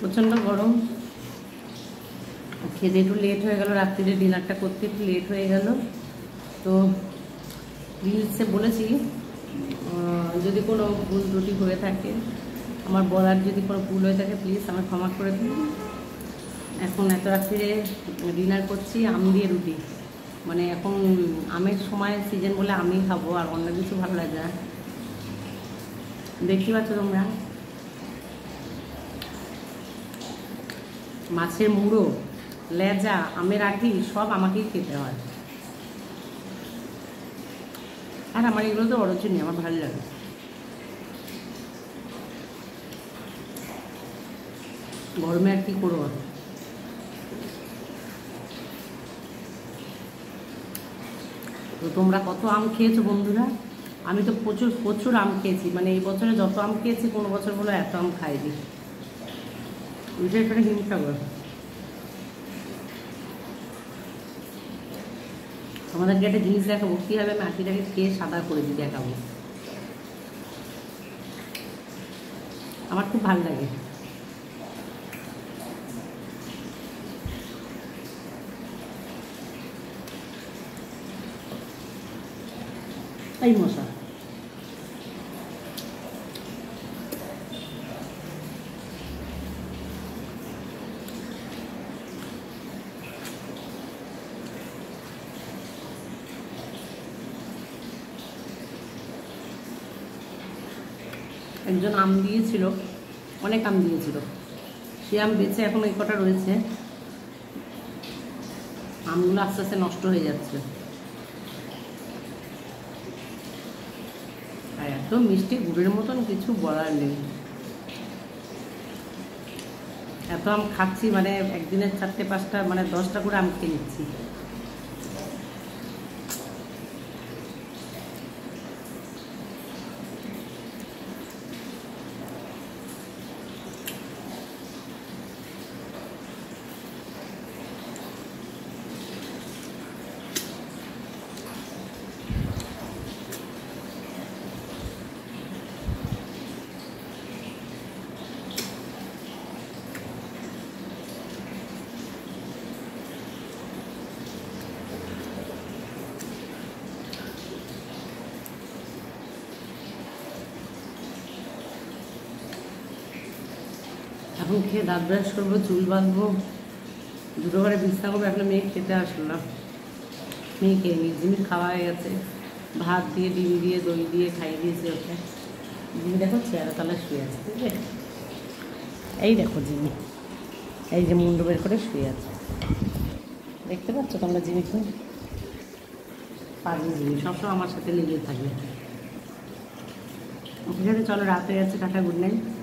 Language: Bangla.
প্রচণ্ড গরম, খেতে একটু লেট হয়ে গেল, রাত্রিরে ডিনারটা করতে একটু লেট হয়ে গেল। তো রিলসে বলেছি যদি কোনো ভুল ত্রুটি হয়ে থাকে, আমার বলার যদি কোনো ভুল হয়ে থাকে প্লিজ আমার ক্ষমা করে দিন। এখন এত রাত্রিরে ডিনার করছি আম দিয়ে রুটি, মানে এখন আমের সময় সিজন বলে আমি খাবো, আর অন্য কিছু ভালো লাগে না। দেখতে পাচ্ছ তোমরা, মাছের মুড়ো, লেজা, আমের আঁটি সব আমাকেই খেতে হয়। আর আমার এগুলো তো অরচুনি, আমার ভালো লাগে। গরমে আর কি করবো। তো তোমরা কত আম খেয়েছো বন্ধুরা? আমি তো প্রচুর প্রচুর আম খেয়েছি, মানে এই বছরে যত আম খেয়েছি কোনো বছর বলে এত আম খাইনি, বিশেষ করে হিমসাগর। আমাদেরকে একটা জিনিস দেখাবো, কীভাবে আমি আটিটাকে খেয়ে সাদা করে দিই, দেখাবো। আমার খুব ভালো লাগে। এই মশা, একজন আম দিয়েছিল, অনেক আম দিয়েছিল, সে আম বেঁচে এখন এই কটা রয়েছে। আমগুলো আস্তে আস্তে নষ্ট হয়ে যাচ্ছে, আর এত মিষ্টি গুড়ের মতন কিছু বলার নেই। এত আম খাচ্ছি, মানে একদিনের 4টে 5টা মানে 10টা করে আম খেয়ে নিচ্ছি। এখন খেয়ে দাঁত ব্রাশ করবো, চুল বাঁধবো, দুটো ঘরে বিছনা করবো। এখন মেয়ে খেতে আসলো না, মেয়ে খেয়ে নি, জিমি খাওয়া হয়ে গেছে, ভাত দিয়ে ডিম দিয়ে দই দিয়ে খাইয়ে দিয়েছি ওকে। জিমি দেখো চেয়ারের তলায় শুয়ে আছে, ঠিক আছে? এই দেখো জিমি, এই যে মুন্ডু বের করে শুয়ে আছে, দেখতে পাচ্ছ তোমরা জিমিকে? পাগলি জিমি সবসময় আমার সাথে লেগে থাকবে। ওকে, চলো রাত হয়ে যাচ্ছে, টাটা, গুড নাইট।